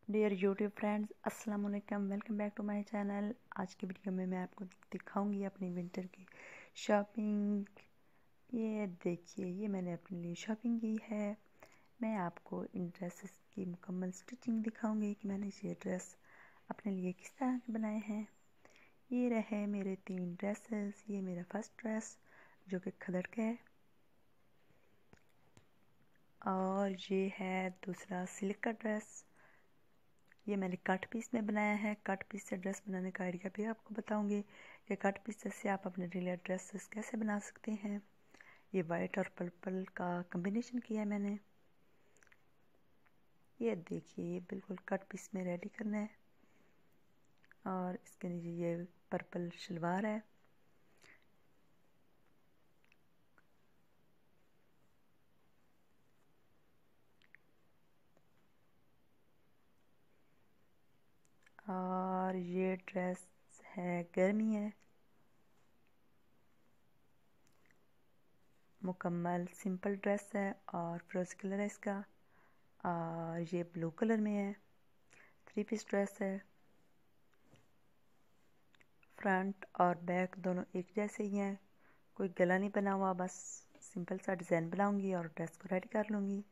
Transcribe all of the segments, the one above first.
Dear YouTube friends, अस्सलाम वालेकुम। Welcome back to my channel. आज की वीडियो में मैं आपको दिखाऊंगी अपनी विंटर की शॉपिंग। ये देखिए, ये मैंने अपने लिए शॉपिंग की है। मैं आपको इन ड्रेसेस की मुकम्मल स्टिचिंग दिखाऊंगी कि मैंने ये ड्रेस अपने लिए किस तरह के बनाए हैं। ये रहे मेरे 3 ड्रेसेस। ये मेरा फर्स्ट ड्रेस जो कि खदड़ का है, और ये है दूसरा सिल्क का ड्रेस। ये मैंने कट पीस में बनाया है। कट पीस से ड्रेस बनाने का आइडिया भी आपको बताऊंगी कि कट पीस से आप अपने रिलेटेड ड्रेसेस कैसे बना सकते हैं। ये वाइट और पर्पल का कॉम्बिनेशन किया है मैंने। ये देखिए, ये बिल्कुल कट पीस में रेडी करना है। और इसके नीचे ये पर्पल शलवार है। और ये ड्रेस है, गर्मी है, मुकम्मल सिंपल ड्रेस है और फिरोज़ी कलर है इसका। और ये ब्लू कलर में है। 3 पीस ड्रेस है। फ्रंट और बैक दोनों एक जैसे ही हैं। कोई गला नहीं बना हुआ, बस सिंपल सा डिज़ाइन बनाऊंगी और ड्रेस को रेडी कर लूँगी।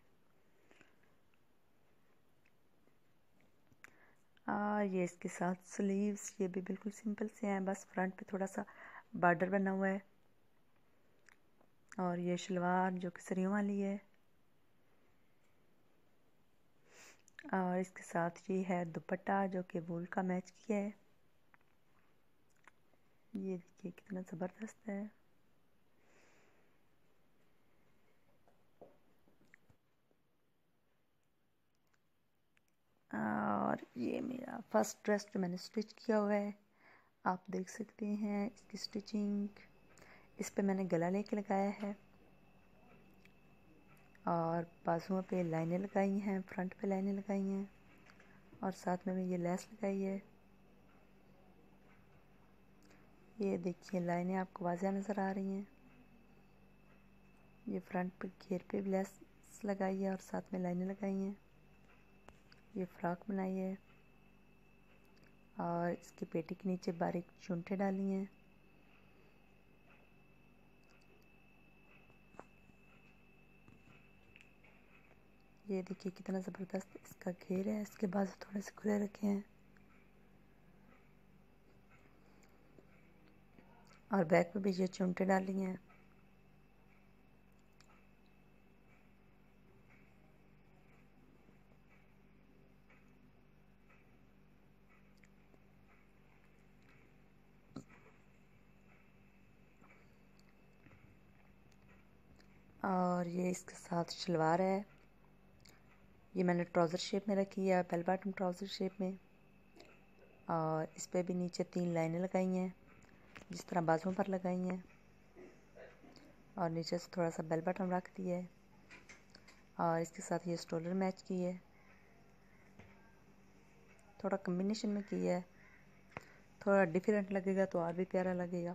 ये इसके साथ स्लीव्स, ये भी बिल्कुल सिंपल से हैं, बस फ्रंट पे थोड़ा सा बॉर्डर बना हुआ है। और ये शलवार जो कि सरियों वाली है। और इसके साथ ये है दुपट्टा जो कि वूल का मैच किया है। ये देखिए कितना ज़बरदस्त है। और ये मेरा फर्स्ट ड्रेस जो मैंने स्टिच किया हुआ है, आप देख सकते हैं इसकी स्टिचिंग। इस पे मैंने गला लेके लगाया है और बाजुओं पे लाइनें लगाई हैं, फ्रंट पे लाइनें लगाई हैं और साथ में ये लेस लगाई है। ये देखिए लाइनें आपको वाज़िह नज़र आ रही हैं। ये फ्रंट पे घेर पे भी लेस लगाई है और साथ में लाइनें लगाई हैं। ये फ्रॉक बनाई है और इसकी पेटी के नीचे बारीक चुनटे डाली हैं। ये देखिए कितना ज़बरदस्त इसका घेर है। इसके बाजू थोड़े से खुले रखे हैं और बैक पे भी ये चुनटे डाली हैं। और ये इसके साथ शलवार है। ये मैंने ट्राउज़र शेप में रखी है, बेल बॉटम ट्राउज़र शेप में। और इस पे भी नीचे 3 लाइनें लगाई हैं जिस तरह बाजुओं पर लगाई हैं। और नीचे से थोड़ा सा बेल बटन रख दिया है और इसके साथ ये स्टोलर मैच की है। थोड़ा कम्बिनेशन में किया है, थोड़ा डिफरेंट लगेगा तो और भी प्यारा लगेगा।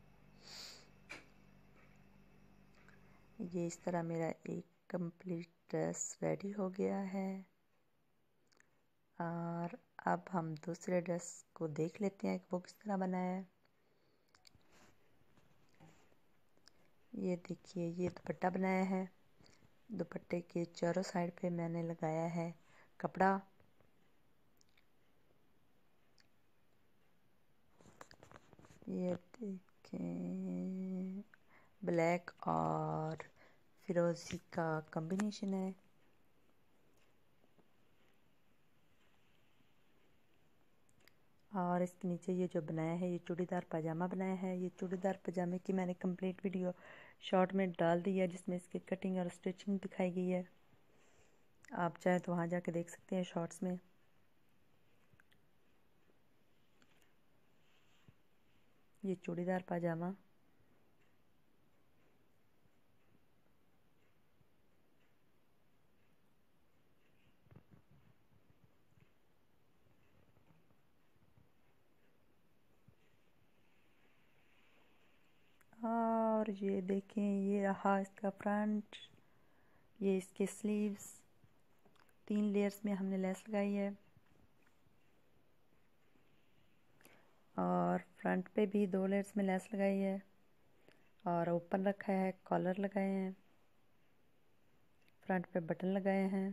ये इस तरह मेरा एक कंप्लीट ड्रेस रेडी हो गया है। और अब हम दूसरे ड्रेस को देख लेते हैं कि वो किस तरह बना है। ये देखिए, ये दुपट्टा बनाया है। दुपट्टे के चारों साइड पे मैंने लगाया है कपड़ा। ये देखें, ब्लैक और फिरोजी का कॉम्बिनेशन है। और इसके नीचे ये जो बनाया है, ये चूड़ीदार पजामा बनाया है। ये चूड़ीदार पजामे की मैंने कंप्लीट वीडियो शॉर्ट में डाल दी है जिसमें इसकी कटिंग और स्टिचिंग दिखाई गई है। आप चाहें तो वहाँ जाके देख सकते हैं शॉर्ट्स में। ये चूड़ीदार पजामा। और ये देखें, ये रहा इसका फ्रंट। ये इसके स्लीव्स। 3 लेयर्स में हमने लेस लगाई है। और फ्रंट पे भी 2 लेयर्स में लेस लगाई है और ओपन रखा है, कॉलर लगाए हैं, फ्रंट पे बटन लगाए हैं।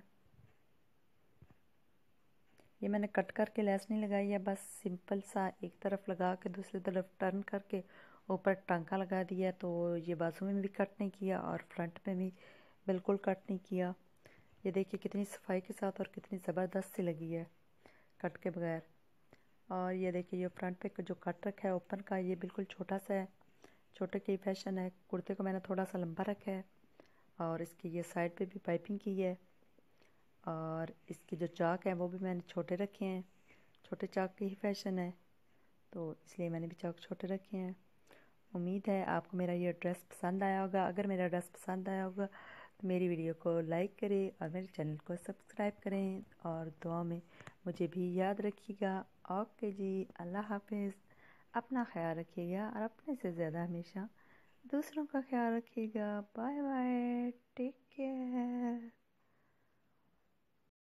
ये मैंने कट करके लेस नहीं लगाई है, बस सिंपल सा एक तरफ लगा के दूसरी तरफ टर्न करके ऊपर टांका लगा दिया। तो ये बाजू में भी कट नहीं किया और फ्रंट में भी बिल्कुल कट नहीं किया। ये देखिए कितनी सफाई के साथ और कितनी ज़बरदस्त सी लगी है कट के बगैर। और ये देखिए ये फ्रंट पे जो कट रखा है ओपन का, ये बिल्कुल छोटा सा है, छोटे के फैशन है। कुर्ते को मैंने थोड़ा सा लंबा रखा है और इसकी ये साइड पे भी पाइपिंग की है और इसके जो चाक हैं वो भी मैंने छोटे रखे हैं, छोटे चाक की ही फैशन है तो इसलिए मैंने भी चाक छोटे रखे हैं। उम्मीद है आपको मेरा ये ड्रेस पसंद आया होगा। अगर मेरा ड्रेस पसंद आया होगा तो मेरी वीडियो को लाइक करें और मेरे चैनल को सब्सक्राइब करें और दुआ में मुझे भी याद रखिएगा। ओके जी, अल्लाह हाफिज़। अपना ख्याल रखिएगा और अपने से ज़्यादा हमेशा दूसरों का ख्याल रखिएगा। Bye bye.